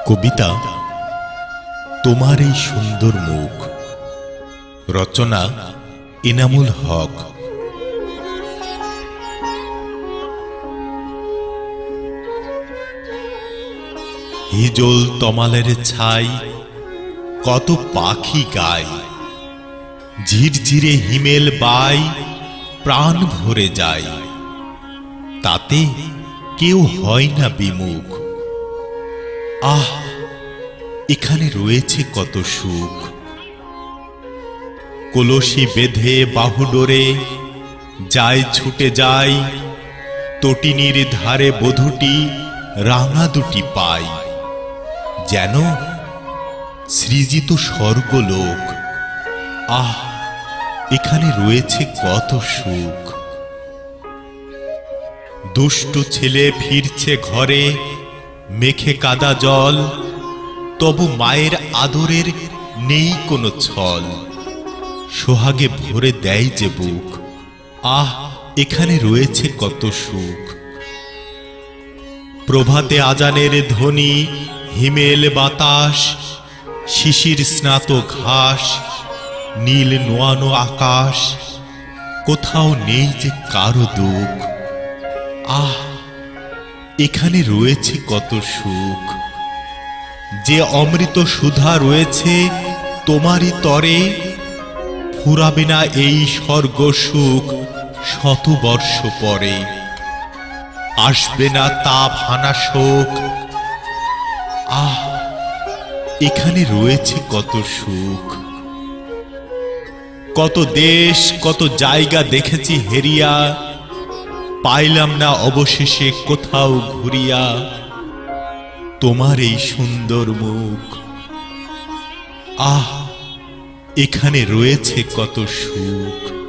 কবিতা তোমার এই সুন্দর মুখ। রচনা ইনামুল হক। হিজল তমালের ছাই কত পাখি গায়, ঝিরঝিরে হিমেল বাই প্রাণ ভরে যায়, তাতে কেউ হয় না বিমুখ। আহ, এখানে রয়েছে কত সুখ। কলসি বেঁধে বাহুডোরে যায় ছুটে যায়, তটিনীর ধারে বধূটি রাঙা দুটি পাই, যেন সৃজিত স্বর্গলোক। আহ, এখানে রয়েছে কত সুখ। দুষ্ট ছেলে ফিরছে ঘরে মেখে কাদা জল, তবু মায়ের আদরের নেই কোনো ছল, সোহাগে ভরে দেয় যে বুক। আহ, এখানে রয়েছে কত সুখ। প্রভাতে আজানের ধ্বনি, হিমেল বাতাস, শিশির স্নাত ঘাস, নীল নোয়ানো আকাশ, কোথাও নেই যে কারো দুঃখ। আহ, এখানে রয়েছে কত সুখ। যে অমৃত সুধা রয়েছে তোমারই তরে, ফুরাবে না এই স্বর্গ সুখ শতবর্ষ পরে। আসবে না তাপ হানা শোক। আহ, এখানে রয়েছে কত সুখ। কত দেশ কত জায়গা দেখেছি হেরিয়া, পাইলাম না অবশেষে কোথাও ঘুরিয়া তোমার এই সুন্দর মুখ। আহ, এখানে রয়েছে কত সুখ।